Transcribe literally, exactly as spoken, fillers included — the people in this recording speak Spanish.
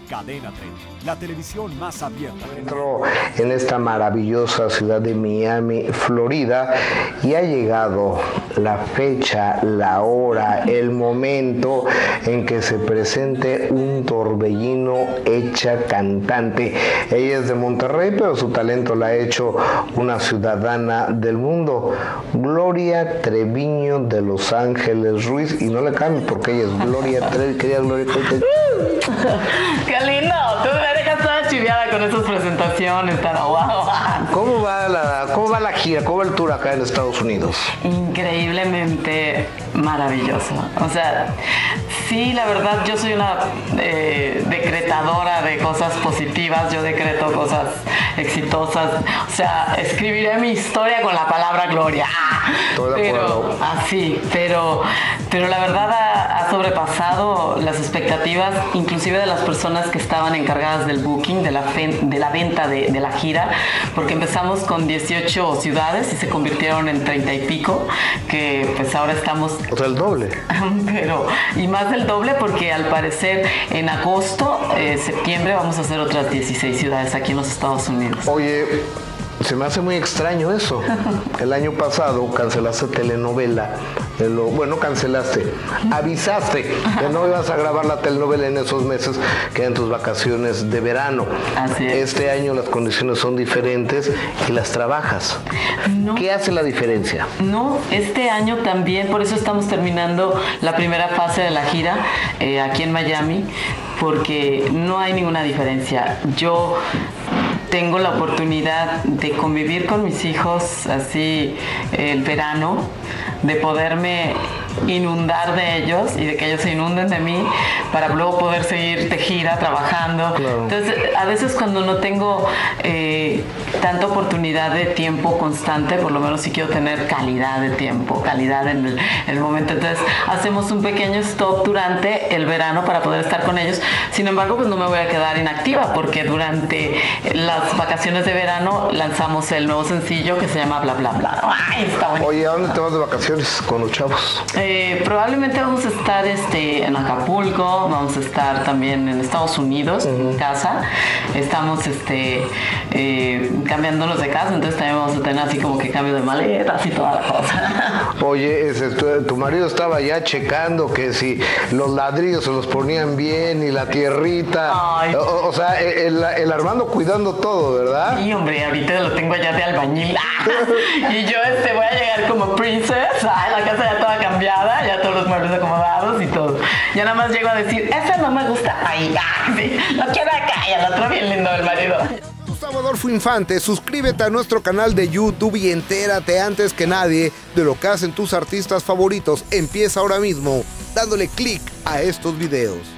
Cadena treinta, la televisión más abierta. Entro en esta maravillosa ciudad de Miami, Florida, y ha llegado la fecha, la hora, el momento en que se presente un torbellino hecha cantante. Ella es de Monterrey, pero su talento la ha hecho una ciudadana del mundo. Gloria Treviño de Los Ángeles Ruiz, y no le cambie porque ella es Gloria Treviño. Querida Gloria, ¡qué lindo! Tú me dejas toda chiviada con esas presentaciones tan guau. ¿Cómo va la, cómo va la gira? ¿Cómo va el tour acá en Estados Unidos? Increíblemente maravilloso. O sea, sí, la verdad, yo soy una eh, decretadora de cosas positivas. Yo decreto cosas exitosas. O sea, escribiré mi historia con la palabra gloria. Estoy de acuerdo. Pero, así, pero, pero la verdad ha, ha sobrepasado las expectativas, inclusive de las personas que estaban encargadas del booking, de la, fe, de la venta de, de la gira, porque empezamos con dieciocho ciudades y se convirtieron en treinta y pico, que pues ahora estamos... O sea, el doble. Pero, y más del doble porque al parecer en agosto, eh, septiembre vamos a hacer otras dieciséis ciudades aquí en los Estados Unidos. Oye, se me hace muy extraño eso. El año pasado cancelaste telenovela. Lo, bueno, cancelaste. Avisaste que no ibas a grabar la telenovela en esos meses que eran tus vacaciones de verano. Así es. Este año las condiciones son diferentes y las trabajas. No. ¿Qué hace la diferencia? No, este año también, por eso estamos terminando la primera fase de la gira eh, aquí en Miami, porque no hay ninguna diferencia. Yo tengo la oportunidad de convivir con mis hijos así el verano, de poderme inundar de ellos y de que ellos se inunden de mí para luego poder seguir de gira trabajando. Claro. Entonces, a veces cuando no tengo eh, tanta oportunidad de tiempo constante, por lo menos sí quiero tener calidad de tiempo, calidad en el, en el momento. Entonces, hacemos un pequeño stop durante el verano para poder estar con ellos. Sin embargo, pues no me voy a quedar inactiva porque durante las vacaciones de verano lanzamos el nuevo sencillo que se llama Bla Bla Bla. Ay, está bueno. Oye, ¿a dónde te vas de vacaciones con los chavos? Eh, probablemente vamos a estar este, en Acapulco, vamos a estar también en Estados Unidos, uh-huh. en casa. Estamos este, eh, cambiándonos de casa, entonces también vamos a tener así como que cambio de maletas y toda la cosa. Oye, ese, tu, tu marido estaba ya checando que si los ladrillos se los ponían bien y la tierrita. O, o sea, el, el Armando cuidando todo, ¿verdad? Sí, hombre, ahorita lo tengo allá de albañil. Y yo este, voy a llegar como princess. Ay, la casa ya toda cambiada, ya todos los muebles acomodados y todo. Ya nada más llego a decir, ese no me gusta. Ay, ya, sí, lo quiero acá. Y al otro bien lindo el marido. Gustavo Adolfo Infante, suscríbete a nuestro canal de YouTube y entérate antes que nadie de lo que hacen tus artistas favoritos. Empieza ahora mismo dándole clic a estos videos.